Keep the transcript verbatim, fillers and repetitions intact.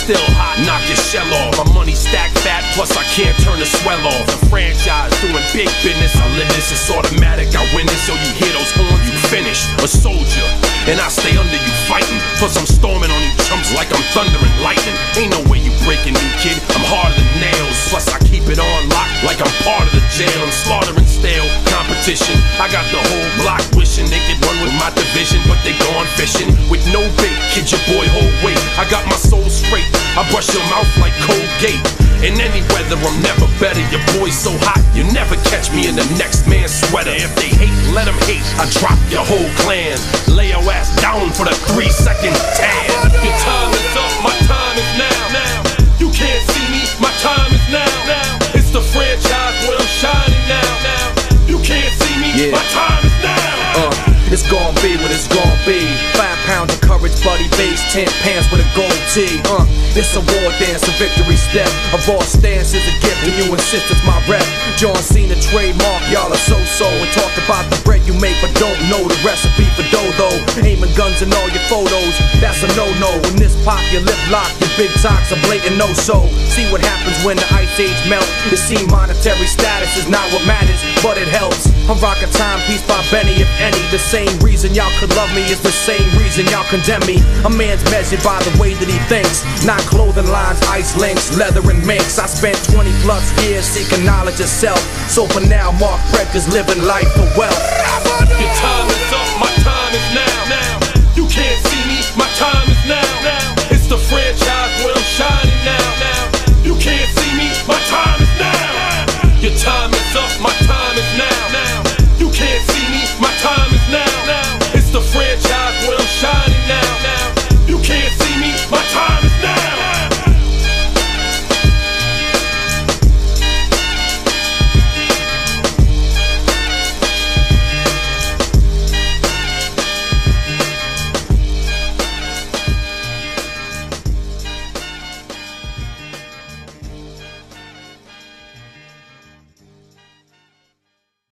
still hot, knock your shell off. My money stacked fat, plus I can't turn the swell off. The franchise doing big business, I live this, it's automatic, I win this. So you hear those horns, you finish. A soldier, and I stay under you fighting. Plus I'm storming on you chumps like I'm thunder and lightning. Ain't no way you breaking me, kid, I'm harder than nails. Plus I keep it on lock like I'm part of the jail. I'm slaughtering stale competition. I got the whole block wishing they could run with my division, but they gone fishing with no bait. Kid, your boy hold weight. I got my soul straight, I brush your mouth like Colgate. In any weather, I'm never better. Your boy's so hot, you never catch me in the next man's sweater. If they hate, let them hate. I drop your whole clan. Lay your ass down for the three second tan. Your time is up, my time is now. Now you can't see me, my time is now. Now it's the franchise where I'm shining now. Now you can't see me, yeah. My time is now. Uh, it's gon' be what it's gon' be. Five pounds of courage, bloody base, ten pants with a gold tee. Uh, it's a war dance, a victory step. A raw stance is a gift, and you insist it's my rep. John Cena trademark, y'all are so-so. And talk about the bread you make, but don't know the recipe for dodo. Aiming guns in all your photos, that's a no-no. In this pop, your lip lock, your big talks are blatant no-so. See what happens when the ice age melt. It seems monetary status is not what matters, but it helps. I'm rocking Timepiece by Benny, if any. The same reason y'all could love me is the same reason y'all condemn me. A man's measured by the way that he thinks, not clothing lines, ice links, leather and minks. I spent twenty plus years seeking knowledge of self. So for now, Mark Breck is living life for wealth.